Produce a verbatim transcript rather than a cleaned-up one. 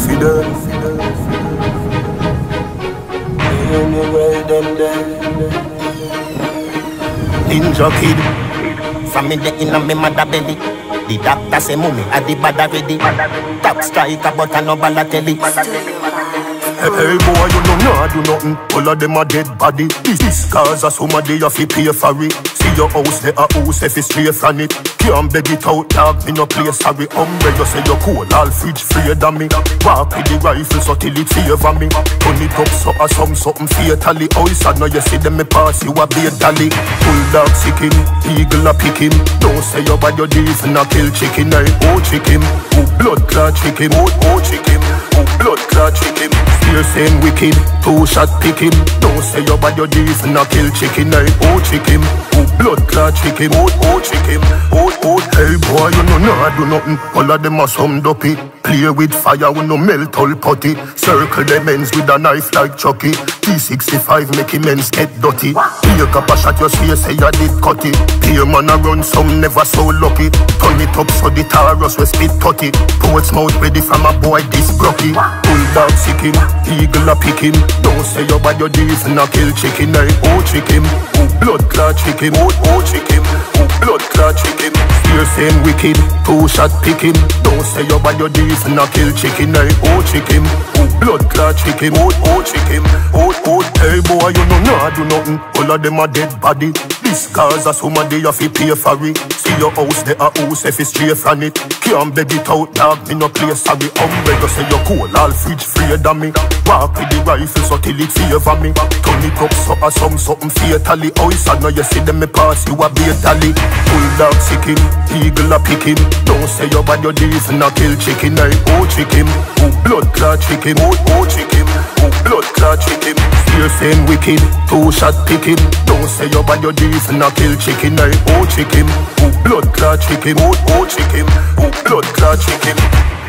fidel. Ninja kid, from me the inna me mother belly. The doctor say mummy a the bad already. Top striker but I no Balotelli. Hey, hey boy, you know nah do nothing. All of them a dead body. This cause a somebody you fi pay for it. See your house there a house if it's straight from it. Can't beg it out, dog, me no play sorry. Umbre you say you cool, all fridge free than me. Walk with the rifle so till it favor me. Turn it up so a some something fatally. Oh, it's sad now you see them me pass you a beer dolly. Full dog sick him, eagle a pick him. Don't say you bad your deef and a kill chicken. I oh chick him, oh blood clot chick him, oh oh chick him, oh blood clot chick him. Still same wicked, two shot pick him. Don't say you bad your deef and a kill chicken. I oh chick him, oh blood clot chick him, oh oh chick him, oh oh. Hey boy, you know nah do nothing. All of them are some dopey. Play with fire, we no melt all putty. Circle them ends with a knife like Chucky. T sixty-five make him ends get dirty. Take up a shot, you see, say you did cut it. Pay man a run, some never so lucky. Turn it up so the Taurus we spit tutty. Port's mouth ready from a boy this brocky. Pull dog sick him, eagle a pick him. Don't say you bad your deef and a kill chicken. I oh chick him, oh blood clot chick him, oh oh chick him, oh blood clot chick him. Still same wicked, two shot pick him. Don't say you bad your deef and a kill chicken. I oh chick him, oh blood clot chick him, oh oh chick him, oh oh. Hey boy, you know nah do nothing. All of them a dead body. This cause a somebody you fi pay for it. See your house there a house if it's straight from it. Can't beg it out, dog, me no play sorry. Umbre you say you cool, all fridge free than me. Walk with the rifle so till it favor me. Turn it up so a some something fatally. Oh it's sad now you see them me pass you a beer dolly. Full dog sick him, eagle a pick him. Don't say you bad your deef and a kill chicken. I oh chick him, oh blood clot chick him, oh oh chick him, oh blood clot chick him. Still same wicked, two shot pick him. Don't say you bad your deef and a kill chicken. I oh chick him, oh blood clot chick him, oh oh chick him, oh blood clot chick him.